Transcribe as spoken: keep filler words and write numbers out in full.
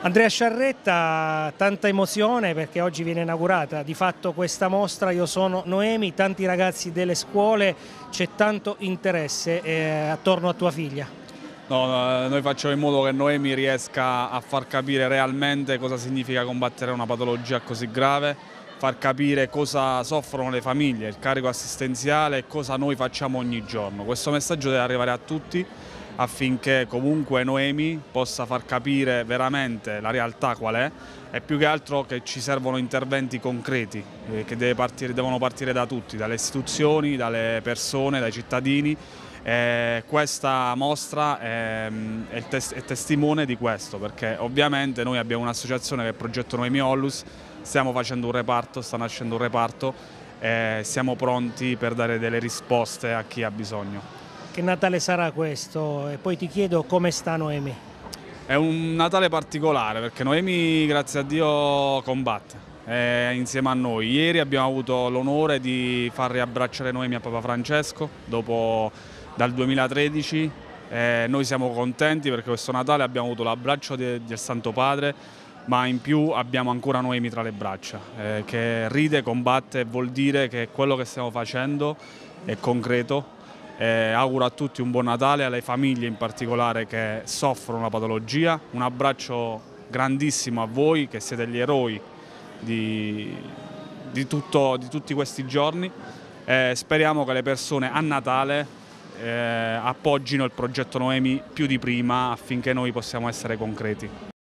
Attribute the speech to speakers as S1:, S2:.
S1: Andrea Sciarretta, tanta emozione perché oggi viene inaugurata di fatto questa mostra Io sono Noemi, tanti ragazzi delle scuole, c'è tanto interesse eh, attorno a tua figlia.
S2: No, noi facciamo in modo che Noemi riesca a far capire realmente cosa significa combattere una patologia così grave, far capire cosa soffrono le famiglie, il carico assistenziale e cosa noi facciamo ogni giorno. Questo messaggio deve arrivare a tutti affinché comunque Noemi possa far capire veramente la realtà qual è e più che altro che ci servono interventi concreti eh, che deve partire, devono partire da tutti, dalle istituzioni, dalle persone, dai cittadini. Eh, questa mostra è, è, il tes è testimone di questo, perché ovviamente noi abbiamo un'associazione che è il Progetto Noemi Onlus, stiamo facendo un reparto, sta nascendo un reparto e siamo pronti per dare delle risposte a chi ha bisogno.
S1: Che Natale sarà questo? E poi ti chiedo come sta Noemi.
S2: È un Natale particolare perché Noemi, grazie a Dio, combatte è insieme a noi. Ieri abbiamo avuto l'onore di far riabbracciare Noemi a Papa Francesco dopo, dal duemilatredici. Eh, noi siamo contenti perché questo Natale abbiamo avuto l'abbraccio de, del Santo Padre, ma in più abbiamo ancora Noemi tra le braccia, eh, che ride, combatte, vuol dire che quello che stiamo facendo è concreto. Eh, auguro a tutti un buon Natale, alle famiglie in particolare che soffrono la patologia, un abbraccio grandissimo a voi che siete gli eroi di, di, tutto, di tutti questi giorni. Eh, speriamo che le persone a Natale eh, appoggino il progetto Noemi più di prima affinché noi possiamo essere concreti.